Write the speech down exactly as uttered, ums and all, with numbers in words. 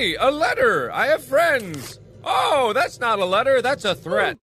Hey, a letter! I have friends! Oh, that's not a letter, that's a threat.